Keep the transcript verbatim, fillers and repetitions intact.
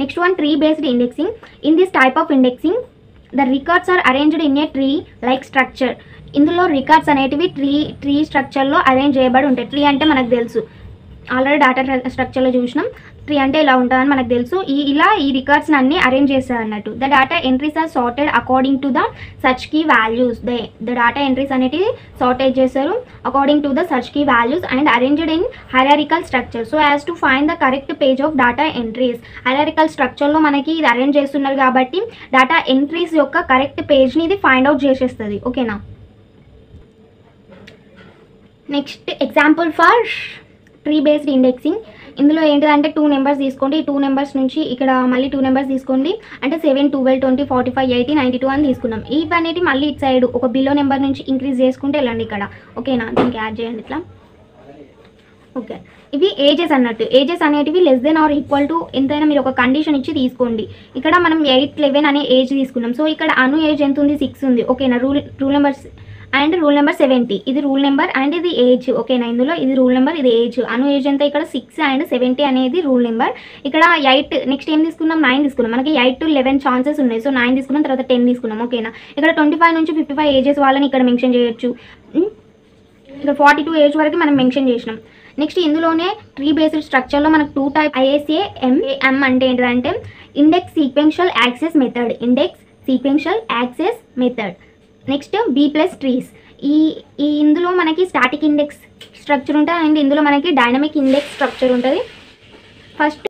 Next one tree based indexing. In this type of indexing the records are arranged in a tree like structure. ఇందులో records అనేటివి tree tree స్ట్రక్చర్లో arrange చేయబడి ఉంటాయి. Tree అంటే మనకు తెలుసు, ఆల్రెడీ డేటా స్ట్రక్చర్లో చూసినాం. ట్రీ అంటే ఇలా ఉంటుందని మనకు తెలుసు. ఈ ఇలా ఈ రికార్డ్స్ని అన్ని అరేంజ్ చేస్తారు అన్నట్టు. The data entries are sorted according to the search key values. They the data entries అనేటివి సార్టెడ్ చేస్తారు according to the search key values and arranged in hierarchical structure so as to find the correct page of data entries. Hierarchical స్ట్రక్చర్లో మనకి ఇది arrange చేస్తున్నారు కాబట్టి data entries యొక్క correct పేజ్ని ఇది ఫైండ్ అవుట్ చేసేస్తుంది. ఓకేనా. Next example for tree based indexing. ఇందులో ఏంటిదంటే టూ నెంబర్స్ తీసుకోండి. ఈ టూ నెంబర్స్ నుంచి ఇక్కడ మళ్ళీ టూ నెంబర్స్ తీసుకోండి. అంటే seven twelve twenty forty five eighty ninety two అని తీసుకున్నాం. ఇవి అనేది మళ్ళీ ఇటు సైడ్ ఒక బిలో నెంబర్ నుంచి ఇంక్రీజ్ చేసుకుంటే వెళ్ళండి ఇక్కడ. ఓకేనా. దీనికి యాడ్ చేయండి ఇట్లా. ఓకే, ఇవి ఏజెస్ అన్నట్టు. ఏజెస్ అనేటివి less than or equal to ఎంతైనా మీరు ఒక కండిషన్ ఇచ్చి తీసుకోండి. ఇక్కడ మనం ఎయిట్ లెవెన్ అనే ఏజ్ తీసుకున్నాం. సో ఇక్కడ అను ఏజ్ ఎంత ఉంది? సిక్స్ ఉంది. ఓకేనా. Rule rule numbers and rule number seventy. ఇది రూల్ నెంబర్ అండ్ ఇది ఏజ్. ఓకేనా. ఇందులో ఇది రూల్ నెంబర్, ఇది ఏజ్. అను ఏజ్ అంతా ఇక్కడ సిక్స్ అండ్ సెవెంటీ అనేది రూల్ నెంబర్. ఇక్కడ ఎయిట్ నెక్స్ట్ ఏం తీసుకున్నాం? నైన్ తీసుకున్నాం. మనకి ఎయిట్ టు లెవెన్ ఛాన్సెస్ ఉన్నాయి. సో నైన్ తీసుకున్నాం, తర్వాత టెన్ తీసుకున్నాం. ఓకేనా. ఇక్కడ ట్వంటీ ఫైవ్ నుంచి ఫిఫ్టీ ఫైవ్ ఏజెస్ వాళ్ళని ఇక్కడ మెన్షన్ చేయొచ్చు. ఇక్కడ ఫార్టీ టూ ఏజ్ వరకు మనం మెన్షన్ చేసినాం. నెక్స్ట్ ఇందులోనే ట్రీ బేస్డ్ స్ట్రక్చర్లో మనకు టూ టైప్ ఐఎస్ఏఎం ఎం అంటే ఏంటంటే index sequential access method. Index sequential access method. Next B plus trees. ఈ ఈ ఇందులో మనకి స్టాటిక్ ఇండెక్స్ స్ట్రక్చర్ ఉంటుంది అండ్ ఇందులో మనకి డైనమిక్ ఇండెక్స్ స్ట్రక్చర్ ఉంటుంది. ఫస్ట్